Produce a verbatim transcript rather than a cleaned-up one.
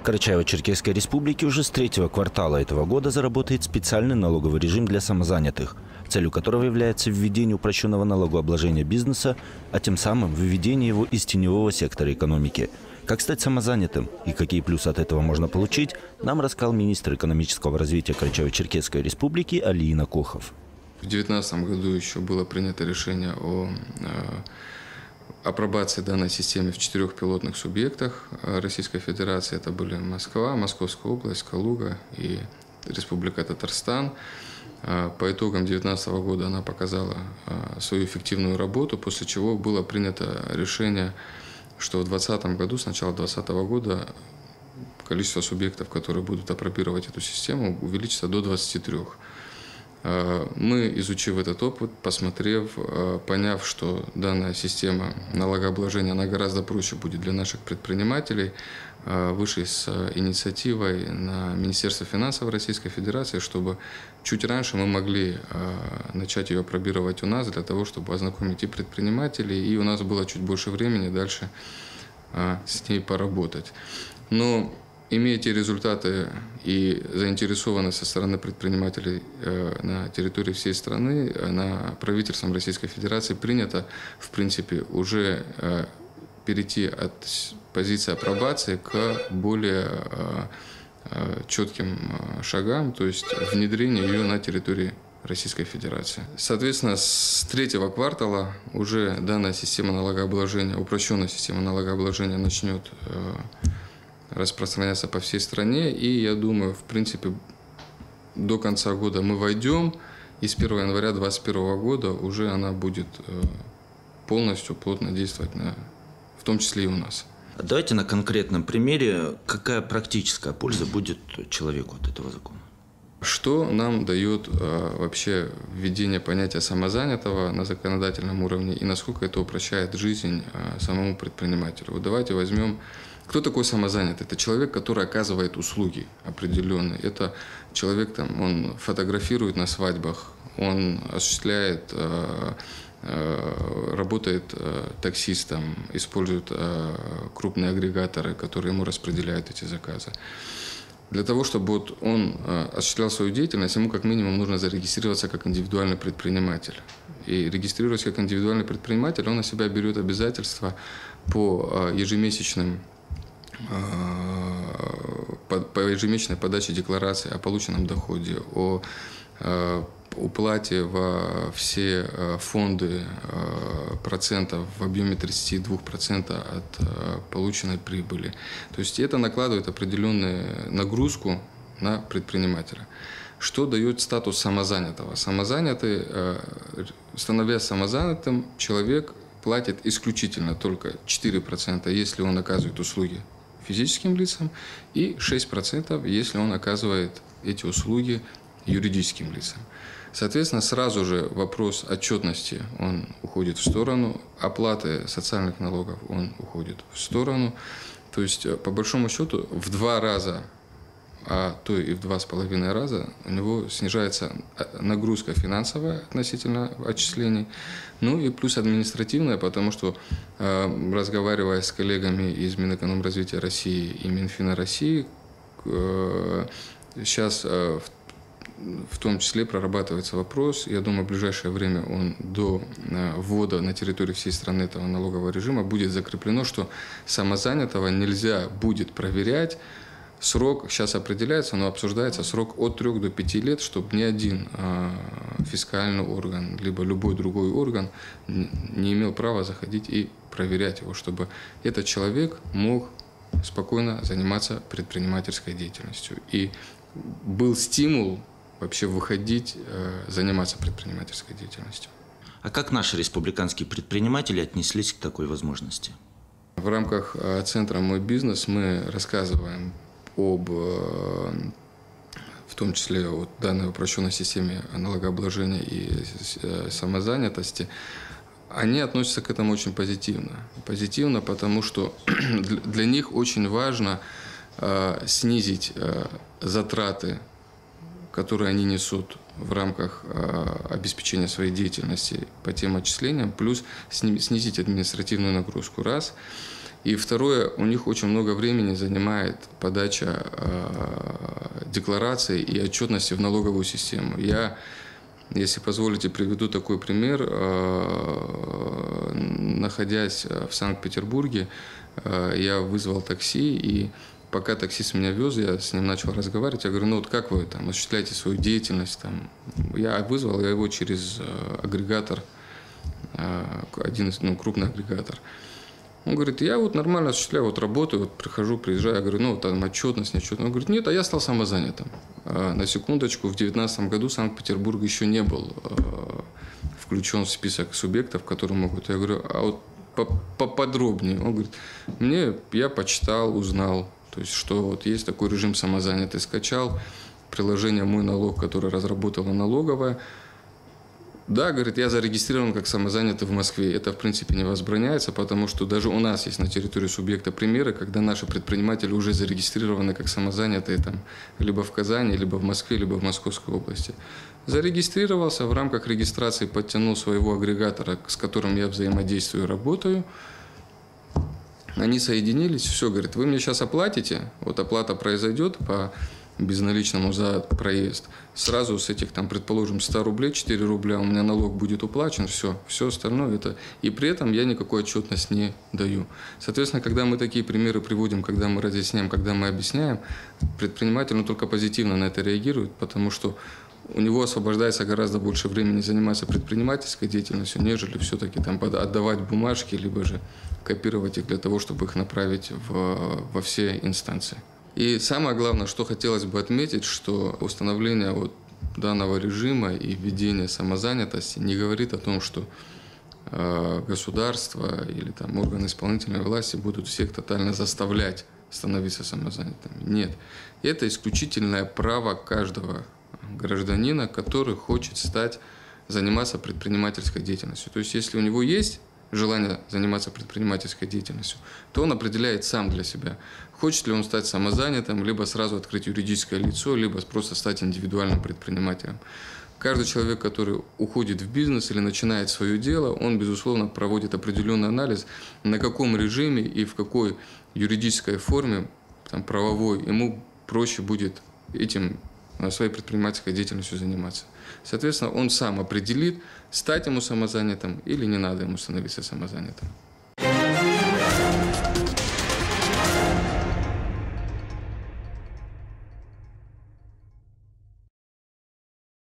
В Карачаево-Черкесской республике уже с третьего квартала этого года заработает специальный налоговый режим для самозанятых, целью которого является введение упрощенного налогообложения бизнеса, а тем самым выведение его из теневого сектора экономики. Как стать самозанятым и какие плюсы от этого можно получить, нам рассказал министр экономического развития Карачаево-Черкесской республики Алиина Кохов. В две тысячи девятнадцатом году еще было принято решение о апробации данной системы в четырех пилотных субъектах Российской Федерации. Это были Москва, Московская область, Калуга и Республика Татарстан. По итогам две тысячи девятнадцатого года она показала свою эффективную работу, после чего было принято решение, что в две тысячи двадцатом году, с начала две тысячи двадцатого года, количество субъектов, которые будут апробировать эту систему, увеличится до двадцати трёх. Мы, изучив этот опыт, посмотрев, поняв, что данная система налогообложения она гораздо проще будет для наших предпринимателей, вышли с инициативой на Министерство финансов Российской Федерации, чтобы чуть раньше мы могли начать ее апробировать у нас, для того, чтобы ознакомить и предпринимателей, и у нас было чуть больше времени дальше с ней поработать. Но имея те результаты и заинтересованность со стороны предпринимателей на территории всей страны, на правительством Российской Федерации принято, в принципе, уже перейти от позиции апробации к более четким шагам, то есть внедрение ее на территории Российской Федерации. Соответственно, с третьего квартала уже данная система налогообложения, упрощенная система налогообложения начнет распространяться по всей стране, и я думаю, в принципе, до конца года мы войдем, и с первого января две тысячи двадцать первого года уже она будет полностью плотно действовать, на, в том числе и у нас. Давайте на конкретном примере, какая практическая польза будет человеку от этого закона? Что нам дает а, вообще введение понятия самозанятого на законодательном уровне, и насколько это упрощает жизнь а, самому предпринимателю? Вот давайте возьмем. Кто такой самозанятый? Это человек, который оказывает услуги определенные. Это человек, там, он фотографирует на свадьбах, он осуществляет, э, э, работает э, таксистом, использует э, крупные агрегаторы, которые ему распределяют эти заказы. Для того, чтобы вот он э, осуществлял свою деятельность, ему как минимум нужно зарегистрироваться как индивидуальный предприниматель. И регистрируясь как индивидуальный предприниматель, он на себя берет обязательства по э, ежемесячным по ежемесячной подаче декларации о полученном доходе, о уплате во все фонды процентов в объеме тридцати двух процентов от полученной прибыли. То есть это накладывает определенную нагрузку на предпринимателя. Что дает статус самозанятого? Самозанятый, становясь самозанятым, человек платит исключительно только четыре процента, если он оказывает услуги физическим лицам, и шесть процентов, если он оказывает эти услуги юридическим лицам. Соответственно, сразу же вопрос отчетности он уходит в сторону, оплаты социальных налогов он уходит в сторону. То есть, по большому счету, в два раза, а то и в два с половиной раза у него снижается нагрузка финансовая относительно отчислений, ну и плюс административная, потому что, разговаривая с коллегами из Минэкономразвития России и Минфина России, сейчас в том числе прорабатывается вопрос, я думаю, в ближайшее время он до ввода на территории всей страны этого налогового режима будет закреплено, что самозанятого нельзя будет проверять. Срок сейчас определяется, но обсуждается срок от трёх до пяти лет, чтобы ни один э, фискальный орган, либо любой другой орган не имел права заходить и проверять его, чтобы этот человек мог спокойно заниматься предпринимательской деятельностью. И был стимул вообще выходить, э, заниматься предпринимательской деятельностью. А как наши республиканские предприниматели отнеслись к такой возможности? В рамках э, центра «Мой бизнес» мы рассказываем об, в том числе, о данной упрощенной системе налогообложения и самозанятости, они относятся к этому очень позитивно. Позитивно, потому что для них очень важно снизить затраты, которые они несут в рамках обеспечения своей деятельности по тем отчислениям, плюс снизить административную нагрузку. Раз. И второе, у них очень много времени занимает подача э, деклараций и отчетности в налоговую систему. Я, если позволите, приведу такой пример. Э, находясь в Санкт-Петербурге, э, я вызвал такси, и пока таксист меня вез, я с ним начал разговаривать. Я говорю, ну вот как вы там осуществляете свою деятельность? Там? Я вызвал я его через э, агрегатор, э, один из, ну, крупный агрегатор. Он говорит, я вот нормально осуществляю, вот работаю, вот прихожу, приезжаю. Я говорю, ну вот там отчетность, неотчетность. Он говорит, нет, а я стал самозанятым. А, на секундочку, в две тысячи девятнадцатом году Санкт-Петербург еще не был э, включен в список субъектов, которые могут. Я говорю, а вот поподробнее. Он говорит, мне, я почитал, узнал, то есть, что вот есть такой режим самозанятый. Скачал приложение «Мой налог», которое разработала налоговая. Да, говорит, я зарегистрирован как самозанятый в Москве. Это, в принципе, не возбраняется, потому что даже у нас есть на территории субъекта примеры, когда наши предприниматели уже зарегистрированы как самозанятые там, либо в Казани, либо в Москве, либо в Московской области. Зарегистрировался, в рамках регистрации подтянул своего агрегатора, с которым я взаимодействую и работаю. Они соединились, все, говорит, вы мне сейчас оплатите, вот оплата произойдет по безналичному за проезд. Сразу с этих, там, предположим, ста рублей, четыре рубля у меня налог будет уплачен, все, все остальное это. И при этом я никакой отчетность не даю. Соответственно, когда мы такие примеры приводим, когда мы разъясняем, когда мы объясняем, предприниматель, ну, только позитивно на это реагирует, потому что у него освобождается гораздо больше времени заниматься предпринимательской деятельностью, нежели все-таки там отдавать бумажки, либо же копировать их для того, чтобы их направить в, во все инстанции. И самое главное, что хотелось бы отметить, что установление вот данного режима и введение самозанятости не говорит о том, что э, государство или там, органы исполнительной власти будут всех тотально заставлять становиться самозанятыми. Нет. Это исключительное право каждого гражданина, который хочет стать, заниматься предпринимательской деятельностью. То есть, если у него есть желание заниматься предпринимательской деятельностью, то он определяет сам для себя, хочет ли он стать самозанятым, либо сразу открыть юридическое лицо, либо просто стать индивидуальным предпринимателем. Каждый человек, который уходит в бизнес или начинает свое дело, он, безусловно, проводит определенный анализ, на каком режиме и в какой юридической форме, там, правовой, ему проще будет этим, своей предпринимательской деятельностью заниматься. Соответственно, он сам определит, стать ему самозанятым или не надо ему становиться самозанятым.